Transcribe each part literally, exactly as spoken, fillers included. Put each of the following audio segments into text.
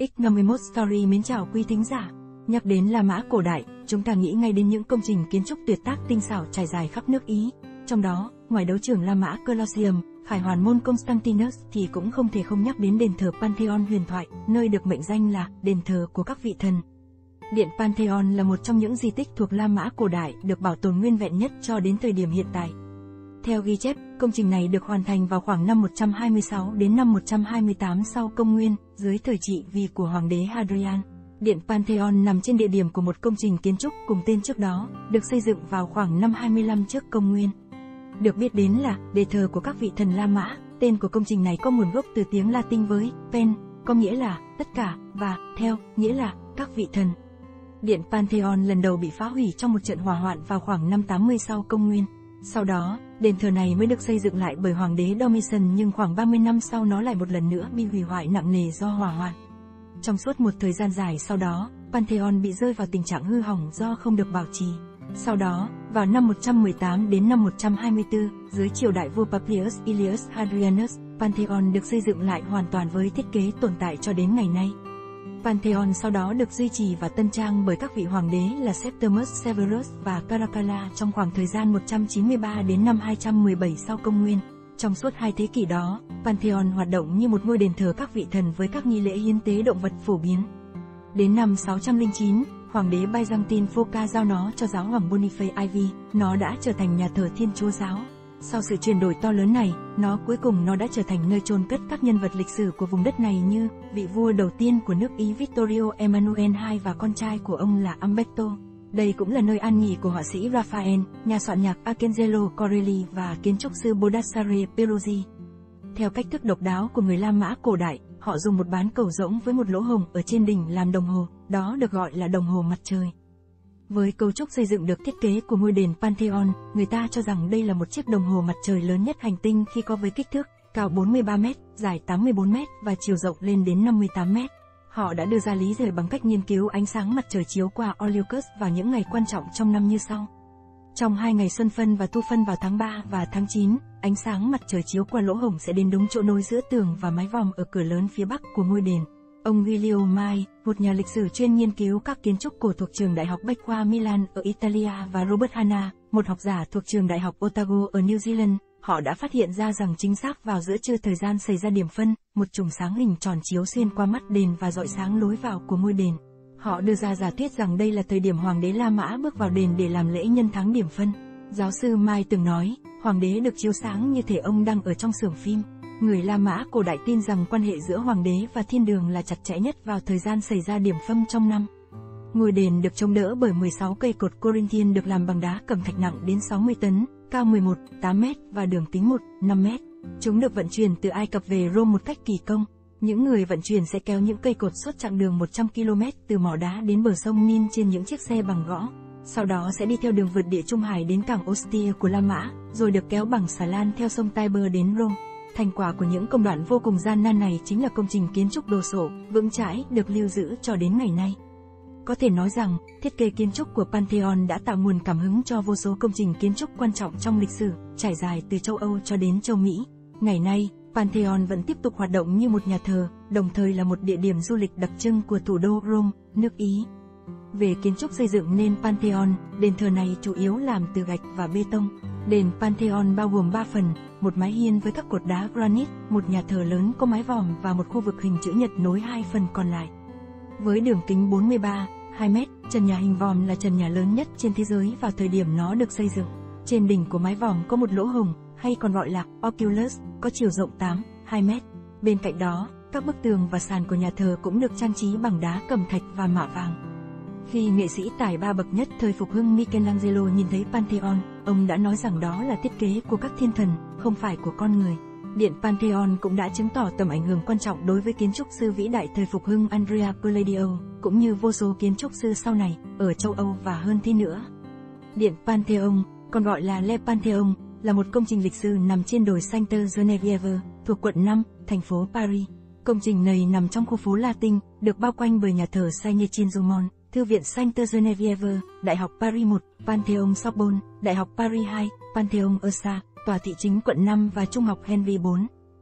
ích năm mươi mốt Story mến chào quý thính giả. Nhắc đến La Mã cổ đại, chúng ta nghĩ ngay đến những công trình kiến trúc tuyệt tác tinh xảo trải dài khắp nước Ý. Trong đó, ngoài đấu trường La Mã Colosseum, khải hoàn môn Constantinus thì cũng không thể không nhắc đến đền thờ Pantheon huyền thoại, nơi được mệnh danh là đền thờ của các vị thần. Điện Pantheon là một trong những di tích thuộc La Mã cổ đại được bảo tồn nguyên vẹn nhất cho đến thời điểm hiện tại. Theo ghi chép, công trình này được hoàn thành vào khoảng năm một trăm hai mươi sáu đến năm một trăm hai mươi tám sau công nguyên, dưới thời trị vì của hoàng đế Hadrian. Điện Pantheon nằm trên địa điểm của một công trình kiến trúc cùng tên trước đó, được xây dựng vào khoảng năm hai mươi lăm trước công nguyên. Được biết đến là đền thờ của các vị thần La Mã, tên của công trình này có nguồn gốc từ tiếng Latin với pen, có nghĩa là tất cả, và theo, nghĩa là các vị thần. Điện Pantheon lần đầu bị phá hủy trong một trận hỏa hoạn vào khoảng năm tám mươi sau công nguyên. Sau đó, đền thờ này mới được xây dựng lại bởi hoàng đế Domitian, nhưng khoảng ba mươi năm sau nó lại một lần nữa bị hủy hoại nặng nề do hỏa hoạn. Trong suốt một thời gian dài sau đó, Pantheon bị rơi vào tình trạng hư hỏng do không được bảo trì. Sau đó, vào năm một trăm mười tám đến năm một trăm hai mươi tư, dưới triều đại vua Publius Aelius Hadrianus, Pantheon được xây dựng lại hoàn toàn với thiết kế tồn tại cho đến ngày nay. Pantheon sau đó được duy trì và tân trang bởi các vị hoàng đế là Septimus Severus và Caracalla trong khoảng thời gian một trăm chín mươi ba đến năm hai trăm mười bảy sau công nguyên. Trong suốt hai thế kỷ đó, Pantheon hoạt động như một ngôi đền thờ các vị thần với các nghi lễ hiến tế động vật phổ biến. Đến năm sáu trăm lẻ chín, hoàng đế Byzantine Phocas giao nó cho giáo hoàng Boniface I V, nó đã trở thành nhà thờ Thiên Chúa giáo. Sau sự chuyển đổi to lớn này, nó cuối cùng nó đã trở thành nơi chôn cất các nhân vật lịch sử của vùng đất này như vị vua đầu tiên của nước Ý Vittorio Emanuele the Second và con trai của ông là Umberto. Đây cũng là nơi an nghỉ của họa sĩ Raphael, nhà soạn nhạc Arcangelo Corelli và kiến trúc sư Baldassare Peruzzi. Theo cách thức độc đáo của người La Mã cổ đại, họ dùng một bán cầu rỗng với một lỗ hổng ở trên đỉnh làm đồng hồ, đó được gọi là đồng hồ mặt trời. Với cấu trúc xây dựng được thiết kế của ngôi đền Pantheon, người ta cho rằng đây là một chiếc đồng hồ mặt trời lớn nhất hành tinh khi có với kích thước cao bốn mươi ba mét, dài tám mươi bốn mét và chiều rộng lên đến năm mươi tám mét. Họ đã đưa ra lý giải bằng cách nghiên cứu ánh sáng mặt trời chiếu qua Oleukos vào những ngày quan trọng trong năm như sau. Trong hai ngày xuân phân và thu phân vào tháng ba và tháng chín, ánh sáng mặt trời chiếu qua lỗ hổng sẽ đến đúng chỗ nối giữa tường và mái vòm ở cửa lớn phía bắc của ngôi đền. Ông Giulio Mai, một nhà lịch sử chuyên nghiên cứu các kiến trúc cổ thuộc trường đại học Bách khoa Milan ở Italia, và Robert Hanna, một học giả thuộc trường đại học Otago ở New Zealand, họ đã phát hiện ra rằng chính xác vào giữa trưa thời gian xảy ra điểm phân, một chùm sáng hình tròn chiếu xuyên qua mắt đền và rọi sáng lối vào của ngôi đền. Họ đưa ra giả thuyết rằng đây là thời điểm hoàng đế La Mã bước vào đền để làm lễ nhân tháng điểm phân. Giáo sư Mai từng nói, hoàng đế được chiếu sáng như thể ông đang ở trong xưởng phim. Người La Mã cổ đại tin rằng quan hệ giữa hoàng đế và thiên đường là chặt chẽ nhất vào thời gian xảy ra điểm phân trong năm. Ngôi đền được chống đỡ bởi mười sáu cây cột Corinthian được làm bằng đá cẩm thạch nặng đến sáu mươi tấn, cao mười một phẩy tám mét và đường kính một phẩy năm mét. Chúng được vận chuyển từ Ai Cập về Rome một cách kỳ công. Những người vận chuyển sẽ kéo những cây cột suốt chặng đường một trăm ki lô mét từ mỏ đá đến bờ sông Nin trên những chiếc xe bằng gỗ. Sau đó sẽ đi theo đường vượt địa Trung Hải đến cảng Ostia của La Mã, rồi được kéo bằng xà lan theo sông Tiber đến Rome. Thành quả của những công đoạn vô cùng gian nan này chính là công trình kiến trúc đồ sộ, vững chãi, được lưu giữ cho đến ngày nay. Có thể nói rằng, thiết kế kiến trúc của Pantheon đã tạo nguồn cảm hứng cho vô số công trình kiến trúc quan trọng trong lịch sử, trải dài từ châu Âu cho đến châu Mỹ. Ngày nay, Pantheon vẫn tiếp tục hoạt động như một nhà thờ, đồng thời là một địa điểm du lịch đặc trưng của thủ đô Rome, nước Ý. Về kiến trúc xây dựng nên Pantheon, đền thờ này chủ yếu làm từ gạch và bê tông. Đền Pantheon bao gồm ba phần, một mái hiên với các cột đá granite, một nhà thờ lớn có mái vòm và một khu vực hình chữ nhật nối hai phần còn lại. Với đường kính bốn mươi ba phẩy hai mét, trần nhà hình vòm là trần nhà lớn nhất trên thế giới vào thời điểm nó được xây dựng. Trên đỉnh của mái vòm có một lỗ hổng, hay còn gọi là oculus, có chiều rộng tám phẩy hai mét. Bên cạnh đó, các bức tường và sàn của nhà thờ cũng được trang trí bằng đá cẩm thạch và mạ vàng. Khi nghệ sĩ tài ba bậc nhất thời phục hưng Michelangelo nhìn thấy Pantheon, ông đã nói rằng đó là thiết kế của các thiên thần, không phải của con người. Điện Pantheon cũng đã chứng tỏ tầm ảnh hưởng quan trọng đối với kiến trúc sư vĩ đại thời phục hưng Andrea Palladio, cũng như vô số kiến trúc sư sau này, ở châu Âu và hơn thế nữa. Điện Pantheon, còn gọi là Le Pantheon, là một công trình lịch sử nằm trên đồi Sainte Geneviève, thuộc quận năm, thành phố Paris. Công trình này nằm trong khu phố Latin, được bao quanh bởi nhà thờ Saint-Étienne-du-Mont, Thư viện Sainte Geneviève, Đại học Paris một, Pantheon Sorbonne, Đại học Paris hai, Pantheon Essa, tòa thị chính quận năm và Trung học Henry bốn.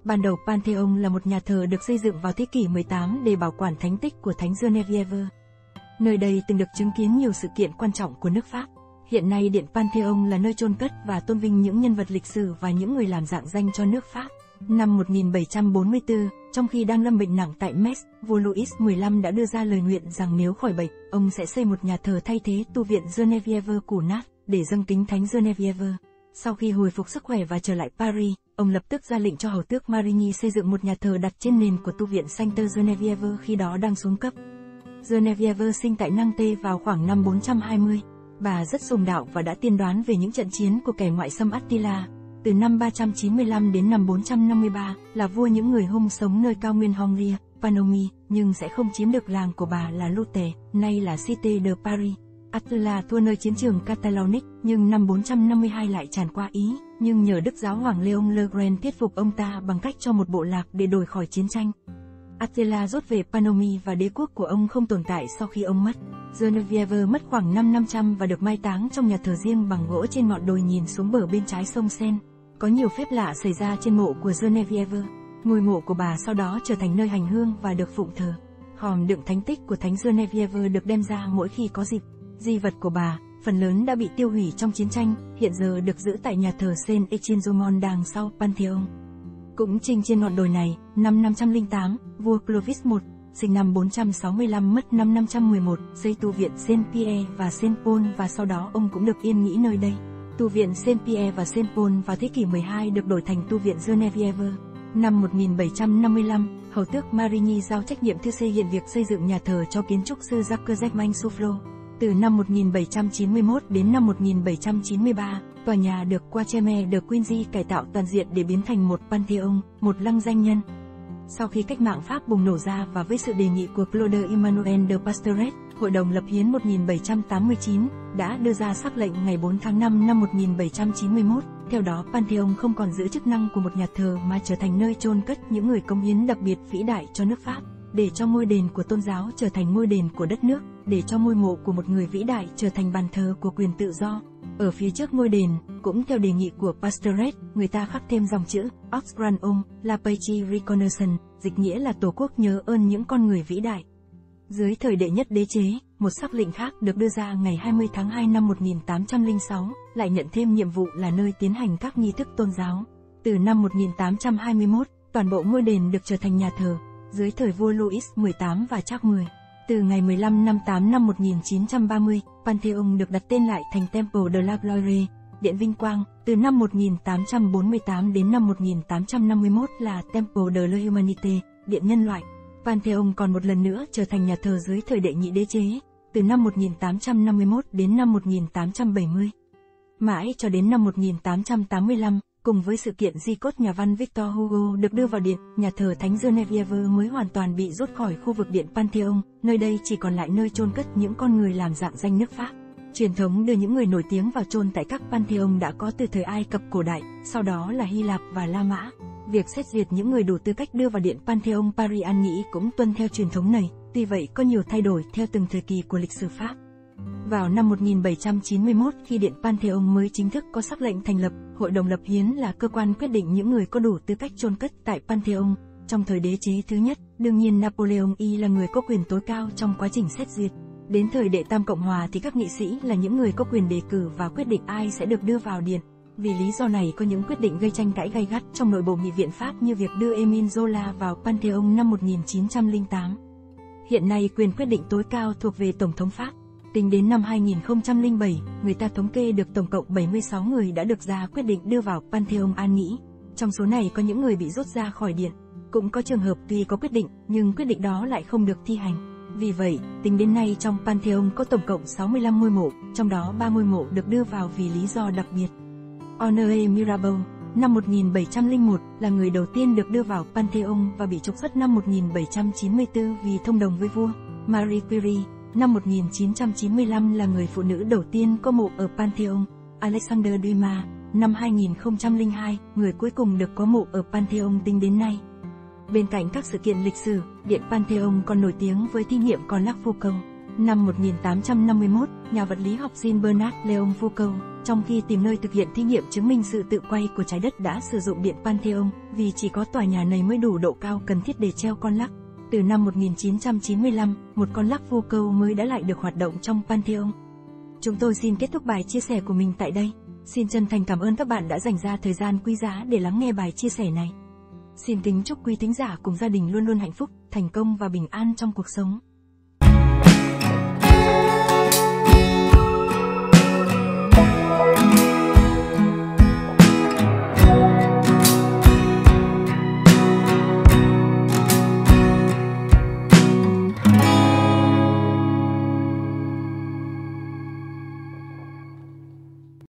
Ban đầu Pantheon là một nhà thờ được xây dựng vào thế kỷ mười tám để bảo quản thánh tích của Thánh Geneviève. Nơi đây từng được chứng kiến nhiều sự kiện quan trọng của nước Pháp. Hiện nay Điện Pantheon là nơi chôn cất và tôn vinh những nhân vật lịch sử và những người làm rạng danh cho nước Pháp. Năm một nghìn bảy trăm bốn mươi tư, trong khi đang lâm bệnh nặng tại Metz, vua Louis mười lăm đã đưa ra lời nguyện rằng nếu khỏi bệnh, ông sẽ xây một nhà thờ thay thế tu viện Geneviève cũ nát, để dâng kính Thánh Geneviève. Sau khi hồi phục sức khỏe và trở lại Paris, ông lập tức ra lệnh cho hầu tước Marigny xây dựng một nhà thờ đặt trên nền của tu viện Sainte Geneviève khi đó đang xuống cấp. Geneviève sinh tại Nantes vào khoảng năm bốn trăm hai mươi. Bà rất sùng đạo và đã tiên đoán về những trận chiến của kẻ ngoại xâm Attila. Từ năm ba trăm chín mươi lăm đến năm bốn trăm năm mươi ba, là vua những người Hung sống nơi cao nguyên Hongria, Pannonie, nhưng sẽ không chiếm được làng của bà là Luthe, nay là Cité de Paris. Attila thua nơi chiến trường Catalonic, nhưng năm bốn trăm năm mươi hai lại tràn qua Ý, nhưng nhờ Đức Giáo hoàng Leon le Grand thuyết phục ông ta bằng cách cho một bộ lạc để đổi khỏi chiến tranh. Attila rút về Pannonie và đế quốc của ông không tồn tại sau khi ông mất. Geneviève mất khoảng năm năm trăm và được mai táng trong nhà thờ riêng bằng gỗ trên ngọn đồi nhìn xuống bờ bên trái sông Seine. Có nhiều phép lạ xảy ra trên mộ của Geneviève. Ngôi mộ của bà sau đó trở thành nơi hành hương và được phụng thờ. Hòm đựng thánh tích của Thánh Geneviève được đem ra mỗi khi có dịp. Di vật của bà, phần lớn đã bị tiêu hủy trong chiến tranh, hiện giờ được giữ tại nhà thờ Saint-Étienne đằng sau Pantheon. Cũng trình trên ngọn đồi này, năm năm trăm lẻ tám, vua Clovis đệ nhị, sinh năm bốn trăm sáu mươi lăm mất năm năm trăm mười một, xây tu viện Saint-Pierre và Saint-Paul và sau đó ông cũng được yên nghỉ nơi đây. Tu viện Saint-Pierre và Saint-Paul vào thế kỷ mười hai được đổi thành tu viện Geneviève. Năm một nghìn bảy trăm năm mươi lăm, hầu tước Marigny giao trách nhiệm thư xây hiện việc xây dựng nhà thờ cho kiến trúc sư Jacques-Germain Soufflot. Từ năm một nghìn bảy trăm chín mươi mốt đến năm một nghìn bảy trăm chín mươi ba, tòa nhà được Quacheme de Quincy cải tạo toàn diện để biến thành một Pantheon, một lăng danh nhân. Sau khi cách mạng Pháp bùng nổ ra và với sự đề nghị của Claude Emmanuel de Pastoret, Hội đồng lập hiến một nghìn bảy trăm tám mươi chín đã đưa ra sắc lệnh ngày bốn tháng năm năm một nghìn bảy trăm chín mươi mốt. Theo đó Pantheon không còn giữ chức năng của một nhà thờ mà trở thành nơi chôn cất những người cống hiến đặc biệt vĩ đại cho nước Pháp, để cho ngôi đền của tôn giáo trở thành ngôi đền của đất nước, để cho ngôi mộ của một người vĩ đại trở thành bàn thờ của quyền tự do. Ở phía trước ngôi đền, cũng theo đề nghị của Pastoret, người ta khắc thêm dòng chữ Aux Grand Hommes, la Patrie Reconnaissante, dịch nghĩa là Tổ quốc nhớ ơn những con người vĩ đại. Dưới thời đệ nhất đế chế, một sắc lệnh khác được đưa ra ngày hai mươi tháng hai năm một nghìn tám trăm lẻ sáu, lại nhận thêm nhiệm vụ là nơi tiến hành các nghi thức tôn giáo. Từ năm một nghìn tám trăm hai mươi mốt, toàn bộ ngôi đền được trở thành nhà thờ. Dưới thời vua Louis mười tám và Charles mười, từ ngày mười lăm tháng tám năm một nghìn chín trăm ba mươi, Pantheon được đặt tên lại thành Temple de la Gloire, Điện Vinh Quang. Từ năm một nghìn tám trăm bốn mươi tám đến năm một nghìn tám trăm năm mươi mốt là Temple de la Humanité, Điện Nhân loại. Pantheon còn một lần nữa trở thành nhà thờ dưới thời đệ nhị đế chế, từ năm một nghìn tám trăm năm mươi mốt đến năm một nghìn tám trăm bảy mươi. Mãi cho đến năm một nghìn tám trăm tám mươi lăm, cùng với sự kiện di cốt nhà văn Victor Hugo được đưa vào điện, nhà thờ Thánh Geneviève mới hoàn toàn bị rút khỏi khu vực điện Pantheon, nơi đây chỉ còn lại nơi chôn cất những con người làm rạng danh nước Pháp. Truyền thống đưa những người nổi tiếng vào chôn tại các Pantheon đã có từ thời Ai Cập cổ đại, sau đó là Hy Lạp và La Mã. Việc xét duyệt những người đủ tư cách đưa vào điện Pantheon Paris An Nhĩ cũng tuân theo truyền thống này, tuy vậy có nhiều thay đổi theo từng thời kỳ của lịch sử Pháp. Vào năm một nghìn bảy trăm chín mươi mốt, khi điện Pantheon mới chính thức có sắc lệnh thành lập, Hội đồng lập hiến là cơ quan quyết định những người có đủ tư cách chôn cất tại Pantheon. Trong thời đế chế thứ nhất, đương nhiên Napoleon I là người có quyền tối cao trong quá trình xét duyệt. Đến thời đệ tam Cộng hòa thì các nghị sĩ là những người có quyền đề cử và quyết định ai sẽ được đưa vào điện. Vì lý do này có những quyết định gây tranh cãi gay gắt trong nội bộ nghị viện Pháp như việc đưa Émile Zola vào Pantheon năm một nghìn chín trăm lẻ tám. Hiện nay quyền quyết định tối cao thuộc về Tổng thống Pháp. Tính đến năm hai nghìn không trăm lẻ bảy, người ta thống kê được tổng cộng bảy mươi sáu người đã được ra quyết định đưa vào Pantheon An Nhĩ. Trong số này có những người bị rút ra khỏi điện. Cũng có trường hợp tuy có quyết định, nhưng quyết định đó lại không được thi hành. Vì vậy, tính đến nay trong Pantheon có tổng cộng sáu mươi lăm ngôi mộ, trong đó ba ngôi mộ được đưa vào vì lý do đặc biệt. Honoré Mirabeau, năm một nghìn bảy trăm lẻ một, là người đầu tiên được đưa vào Pantheon và bị trục xuất năm một nghìn bảy trăm chín mươi tư vì thông đồng với vua. Marie Curie, năm một nghìn chín trăm chín mươi lăm là người phụ nữ đầu tiên có mộ ở Pantheon. Alexander Dumas, năm hai nghìn không trăm lẻ hai, người cuối cùng được có mộ ở Pantheon tính đến nay. Bên cạnh các sự kiện lịch sử, điện Pantheon còn nổi tiếng với thí nghiệm Con Lac Faucon. Năm một nghìn tám trăm năm mươi mốt, nhà vật lý học Jean Bernard Léon Foucault, trong khi tìm nơi thực hiện thí nghiệm chứng minh sự tự quay của trái đất đã sử dụng điện Pantheon, vì chỉ có tòa nhà này mới đủ độ cao cần thiết để treo con lắc. Từ năm một nghìn chín trăm chín mươi lăm, một con lắc Foucault mới đã lại được hoạt động trong Pantheon. Chúng tôi xin kết thúc bài chia sẻ của mình tại đây. Xin chân thành cảm ơn các bạn đã dành ra thời gian quý giá để lắng nghe bài chia sẻ này. Xin kính chúc quý thính giả cùng gia đình luôn luôn hạnh phúc, thành công và bình an trong cuộc sống.